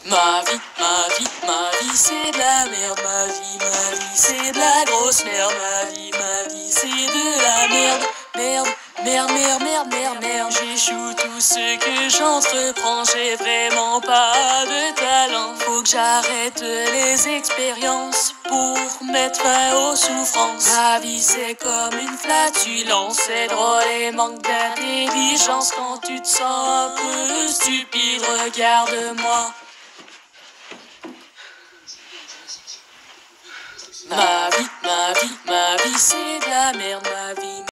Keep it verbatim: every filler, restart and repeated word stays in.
Ma vie, ma vie, ma vie c'est de la merde, ma vie, ma vie c'est de la grosse merde, ma vie, ma vie c'est de la merde, merde, merde, merde, merde, merde, merde. J'échoue tout ce que j'entreprends, j'ai vraiment pas de talent. Faut que j'arrête les expériences pour mettre fin aux souffrances. Ma vie c'est comme une flatulence, c'est drôle et manque d'intelligence. Quand tu te sens un peu stupide, regarde-moi. Ma vie, ma vie, ma vie, c'est de la merde, ma vie.